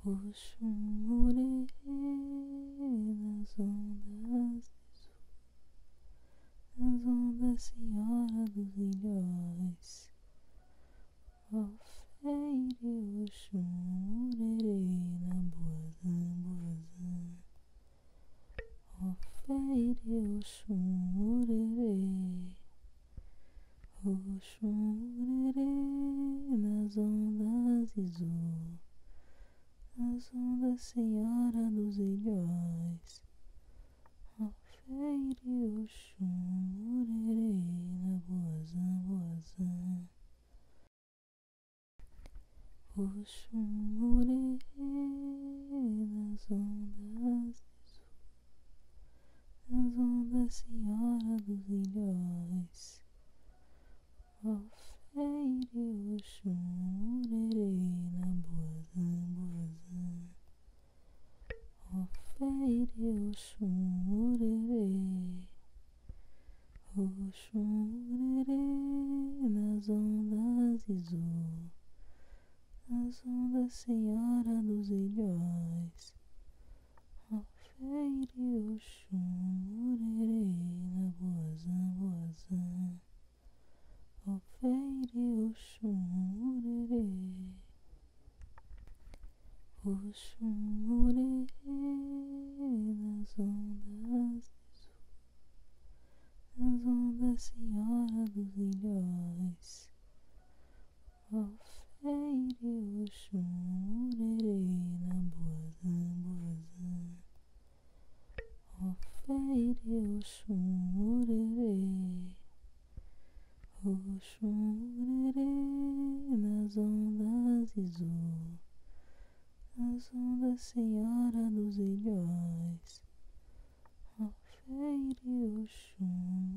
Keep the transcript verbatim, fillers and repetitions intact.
Oxumure nas ondas, nas ondas, Senhora dos Ilhóis. Ofeire Oxumure na boazã, boazã. Ofeire Oxumure, Oxumure nas ondas, Izu. Nas ondas, Senhora dos Ilhóis. Ofeire Oxumure na boazã, boazã. Oxumure nas ondas, nas ondas, Senhora dos Ilhóis. Ofeire Oxumure na boazã, boazã. Ofeire Oxumure, Oxumure nas ondas, Izu. Nas ondas, Senhora dos Ilhóis. Ofeire Oxumure na boazã, boazã. Ofeire Oxumure, Oxumure nas ondas, nas ondas, Senhora dos Ilhóis. Ofeire Oxumure na boazã, boazã. Ofeire Oxumure, Oxumure nas ondas, Izu. Nas ondas, Senhora dos Ilhóis. Ofeire Oxumure.